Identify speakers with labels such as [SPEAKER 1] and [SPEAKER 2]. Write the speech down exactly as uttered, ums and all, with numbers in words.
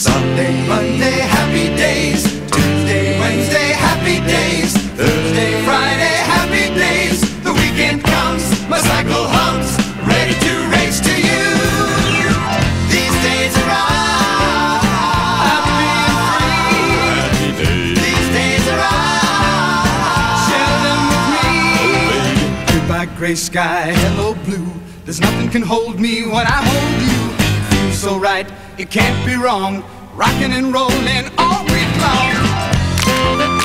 [SPEAKER 1] Sunday, Monday, happy days. Tuesday, Wednesday, happy days. Thursday, Friday, happy days. The weekend comes, my cycle hums, ready to race to you. These days are ours. I'm being free. These days are ours. Share them with me. Goodbye, gray sky, hello, blue. There's nothing can hold me when I hold you. Feels so right, it can't be wrong. Rocking and rolling all week long.